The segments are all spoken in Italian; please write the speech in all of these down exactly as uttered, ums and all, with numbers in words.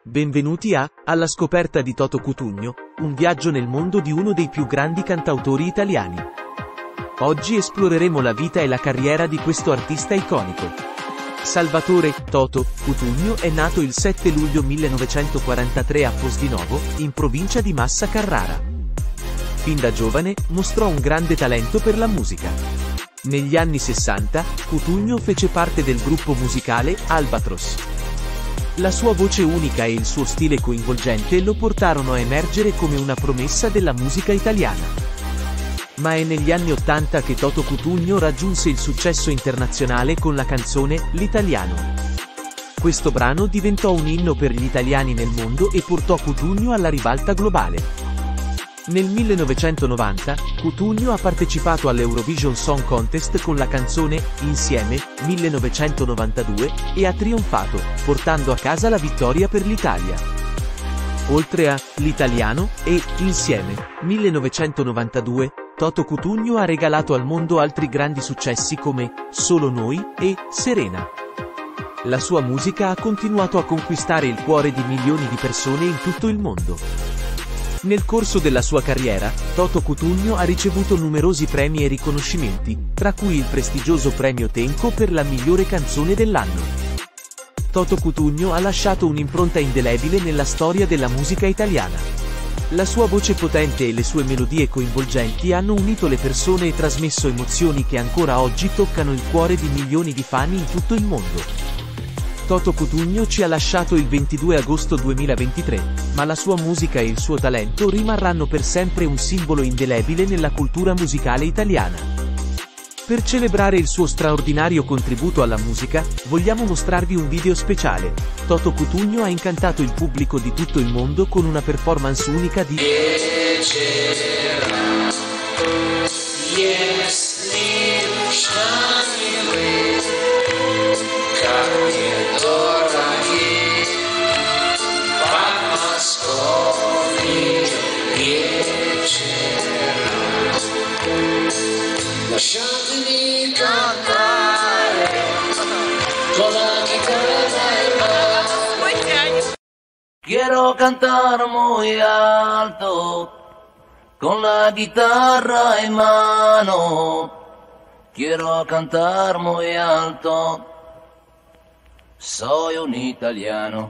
Benvenuti a Alla scoperta di Toto Cutugno, un viaggio nel mondo di uno dei più grandi cantautori italiani. Oggi esploreremo la vita e la carriera di questo artista iconico. Salvatore Toto Cutugno è nato il sette luglio millenovecentoquarantatré a Fosdinovo, in provincia di Massa Carrara. Fin da giovane, mostrò un grande talento per la musica. Negli anni sessanta, Cutugno fece parte del gruppo musicale Albatros. La sua voce unica e il suo stile coinvolgente lo portarono a emergere come una promessa della musica italiana. Ma è negli anni ottanta che Toto Cutugno raggiunse il successo internazionale con la canzone L'Italiano. Questo brano diventò un inno per gli italiani nel mondo e portò Cutugno alla ribalta globale. Nel millenovecentonovanta, Cutugno ha partecipato all'Eurovision Song Contest con la canzone Insieme, millenovecentonovantadue, e ha trionfato, portando a casa la vittoria per l'Italia. Oltre a L'Italiano e Insieme, millenovecentonovantadue, Toto Cutugno ha regalato al mondo altri grandi successi come Solo Noi e Serena. La sua musica ha continuato a conquistare il cuore di milioni di persone in tutto il mondo. Nel corso della sua carriera, Toto Cutugno ha ricevuto numerosi premi e riconoscimenti, tra cui il prestigioso premio Tenco per la migliore canzone dell'anno. Toto Cutugno ha lasciato un'impronta indelebile nella storia della musica italiana. La sua voce potente e le sue melodie coinvolgenti hanno unito le persone e trasmesso emozioni che ancora oggi toccano il cuore di milioni di fan in tutto il mondo. Toto Cutugno ci ha lasciato il ventidue agosto duemilaventitré, ma la sua musica e il suo talento rimarranno per sempre un simbolo indelebile nella cultura musicale italiana. Per celebrare il suo straordinario contributo alla musica, vogliamo mostrarvi un video speciale. Toto Cutugno ha incantato il pubblico di tutto il mondo con una performance unica di Lasciatemi cantare con la chitarra in mano. Quiero cantar muy alto con la chitarra in mano. Quiero cantar muy alto. Soy un italiano.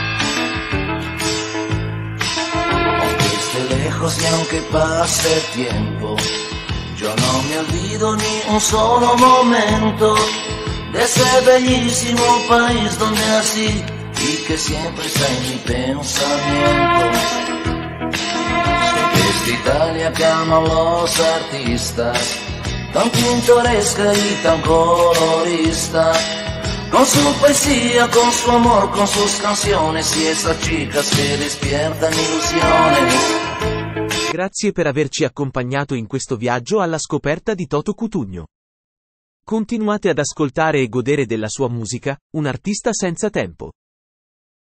Aunque esté lejos y aunque pase el tiempo, yo no me olvido ni un solo momento de ese bellísimo país donde nací y que siempre está en mi pensamiento. Soy esta Italia que aman los artistas, tan pintoresca y tan colorista, con su poesía, con su amor, con sus canciones y esas chicas que despiertan ilusiones. Grazie per averci accompagnato in questo viaggio alla scoperta di Toto Cutugno. Continuate ad ascoltare e godere della sua musica, un artista senza tempo.